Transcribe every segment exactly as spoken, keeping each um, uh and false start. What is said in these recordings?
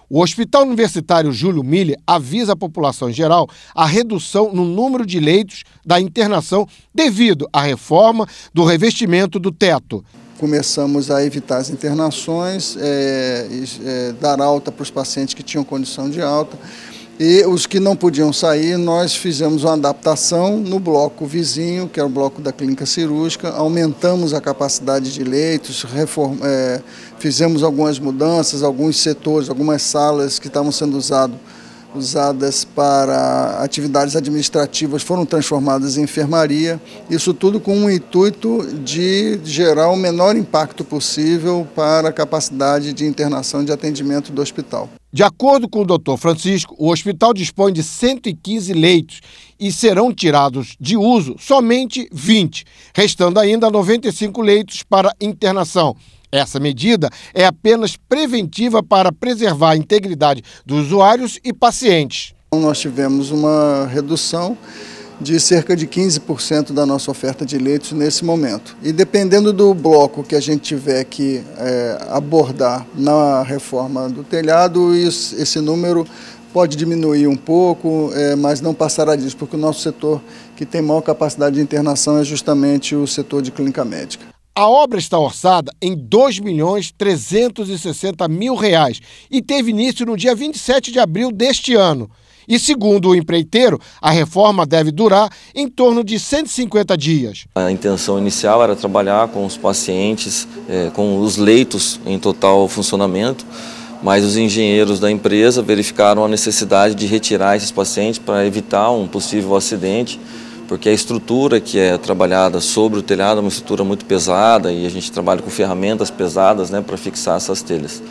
O Hospital Universitário Júlio Miller avisa a população em geral a redução no número de leitos da internação devido à reforma do revestimento do teto. Começamos a evitar as internações, é, é, dar alta para os pacientes que tinham condição de alta. E os que não podiam sair, nós fizemos uma adaptação no bloco vizinho, que é o bloco da clínica cirúrgica, aumentamos a capacidade de leitos, reform, é, fizemos algumas mudanças, alguns setores, algumas salas que estavam sendo usado, usadas para atividades administrativas foram transformadas em enfermaria, isso tudo com o intuito de gerar o menor impacto possível para a capacidade de internação e de atendimento do hospital. De acordo com o doutor Francisco, o hospital dispõe de cento e quinze leitos e serão tirados de uso somente vinte, restando ainda noventa e cinco leitos para internação. Essa medida é apenas preventiva para preservar a integridade dos usuários e pacientes. Nós tivemos uma redução de cerca de quinze por cento da nossa oferta de leitos nesse momento. E dependendo do bloco que a gente tiver que é, abordar na reforma do telhado, isso, esse número pode diminuir um pouco, é, mas não passará disso, porque o nosso setor que tem maior capacidade de internação é justamente o setor de clínica médica. A obra está orçada em dois milhões trezentos e sessenta mil reais e teve início no dia vinte e sete de abril deste ano. E segundo o empreiteiro, a reforma deve durar em torno de cento e cinquenta dias. A intenção inicial era trabalhar com os pacientes, é, com os leitos em total funcionamento, mas os engenheiros da empresa verificaram a necessidade de retirar esses pacientes para evitar um possível acidente, porque a estrutura que é trabalhada sobre o telhado é uma estrutura muito pesada e a gente trabalha com ferramentas pesadas, né, para fixar essas telhas.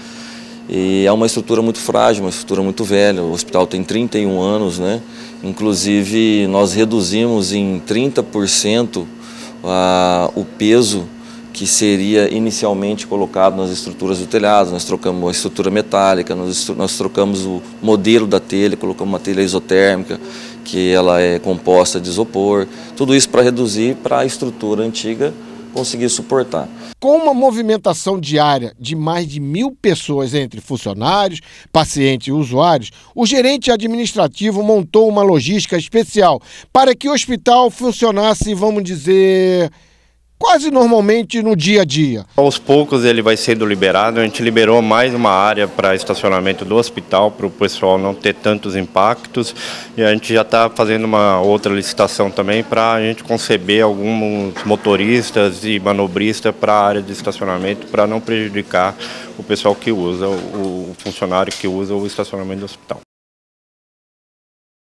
E é uma estrutura muito frágil, uma estrutura muito velha. O hospital tem trinta e um anos, né? Inclusive nós reduzimos em trinta por cento a, o peso que seria inicialmente colocado nas estruturas do telhado. Nós trocamos uma estrutura metálica, nós, nós trocamos o modelo da telha, colocamos uma telha isotérmica, que ela é composta de isopor. Tudo isso para reduzir para a estrutura antiga conseguir suportar. Com uma movimentação diária de mais de mil pessoas entre funcionários, pacientes e usuários, o gerente administrativo montou uma logística especial para que o hospital funcionasse, vamos dizer, quase normalmente no dia a dia. Aos poucos ele vai sendo liberado, a gente liberou mais uma área para estacionamento do hospital, para o pessoal não ter tantos impactos, e a gente já está fazendo uma outra licitação também para a gente conceber alguns motoristas e manobristas para a área de estacionamento, para não prejudicar o pessoal que usa, o funcionário que usa o estacionamento do hospital.